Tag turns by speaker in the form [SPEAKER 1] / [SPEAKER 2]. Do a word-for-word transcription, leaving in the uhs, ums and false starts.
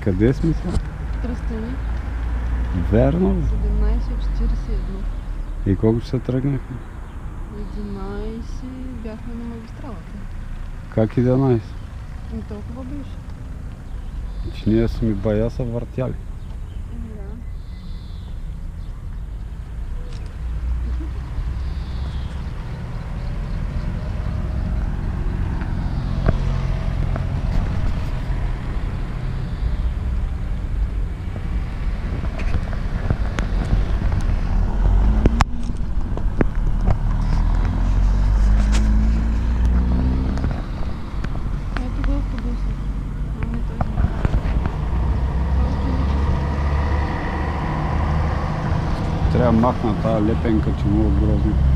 [SPEAKER 1] Къде сме сега?
[SPEAKER 2] Тръстени.
[SPEAKER 1] Верно ли?
[SPEAKER 2] седемнайсет четирийсет и едно.
[SPEAKER 1] И колко ще се тръгнахме?
[SPEAKER 2] единайсет бяхме на магистралата.
[SPEAKER 1] Как единайсет?
[SPEAKER 2] И толкова беше.
[SPEAKER 1] Че ние сме бая са въртяли.
[SPEAKER 2] Да. Ето го автобуса. Ами той се направи.
[SPEAKER 1] Трябва да махна тази лепенка, че много грозно.